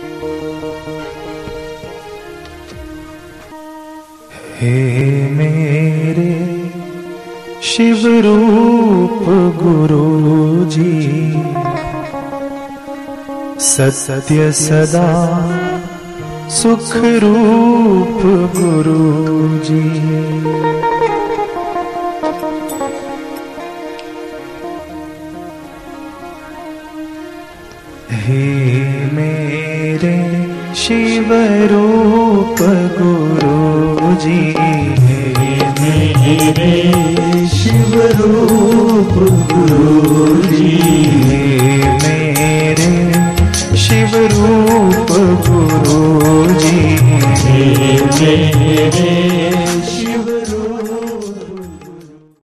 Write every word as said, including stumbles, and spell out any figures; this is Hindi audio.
हे मेरे शिव रूप गुरु जी, सत्य सदा सुख रूप गुरु जी। हे मेरे शिव रूप गुरु जी, हे मेरे शिव रूप गुरु जी, हे मेरे शिव रूप गुरु जी, हे मेरे